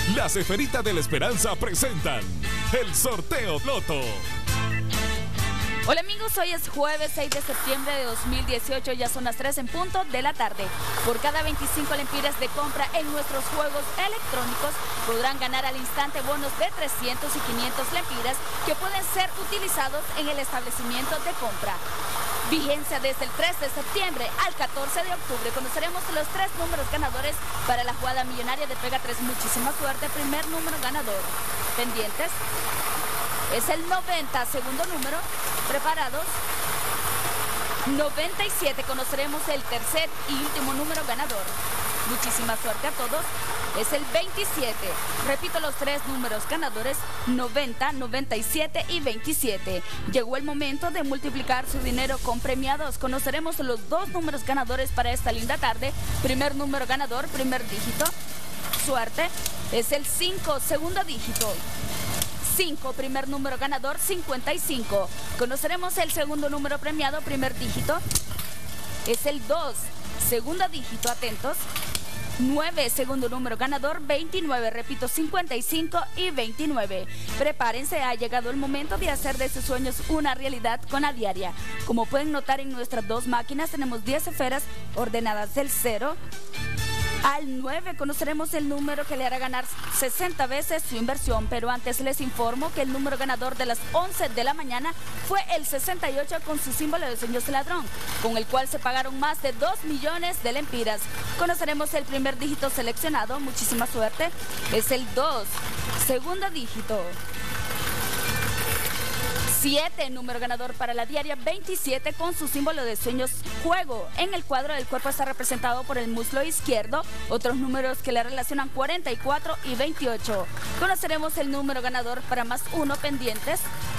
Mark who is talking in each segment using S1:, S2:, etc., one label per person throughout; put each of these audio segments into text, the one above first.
S1: Las Esferitas de la Esperanza presentan el sorteo Loto.
S2: Hola amigos, hoy es jueves 6 de septiembre de 2018, ya son las 3 en punto de la tarde. Por cada 25 lempiras de compra en nuestros juegos electrónicos podrán ganar al instante bonos de 300 y 500 lempiras que pueden ser utilizados en el establecimiento de compra. Vigencia desde el 3 de septiembre al 14 de octubre. Conoceremos los 3 números ganadores para la jugada millonaria de Pega 3. Muchísima suerte. Primer número ganador. Pendientes. Es el 90, segundo número. Preparados. 97. Conoceremos el tercer y último número ganador. Muchísima suerte a todos. Es el 27. Repito los 3 números ganadores, 90, 97 y 27. Llegó el momento de multiplicar su dinero con premiados. Conoceremos los 2 números ganadores para esta linda tarde. Primer número ganador, primer dígito. Suerte. Es el 5, segundo dígito. 5, primer número ganador, 55. Conoceremos el segundo número premiado, primer dígito. Es el 2, segundo dígito, atentos. 9, segundo número ganador, 29, repito, 55 y 29. Prepárense, ha llegado el momento de hacer de sus sueños una realidad con la diaria. Como pueden notar en nuestras 2 máquinas tenemos 10 esferas ordenadas del 0 al 9. Conoceremos el número que le hará ganar 60 veces su inversión, pero antes les informo que el número ganador de las 11 de la mañana fue el 68 con su símbolo de sueños ladrón, con el cual se pagaron más de 2 millones de lempiras. Conoceremos el primer dígito seleccionado, muchísima suerte, es el 2, segundo dígito. 7, número ganador para la diaria 27 con su símbolo de sueños juego. En el cuadro del cuerpo está representado por el muslo izquierdo. Otros números que le relacionan 44 y 28. Conoceremos el número ganador para más 1 pendientes.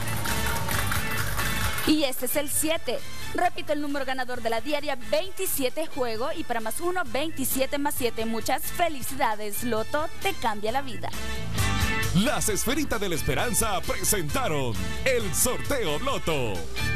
S2: Y este es el 7. Repito el número ganador de la diaria 27 juego y para más 1, 27 más 7. Muchas felicidades, Loto te cambia la vida.
S1: Las Esferitas de la Esperanza presentaron el sorteo Loto.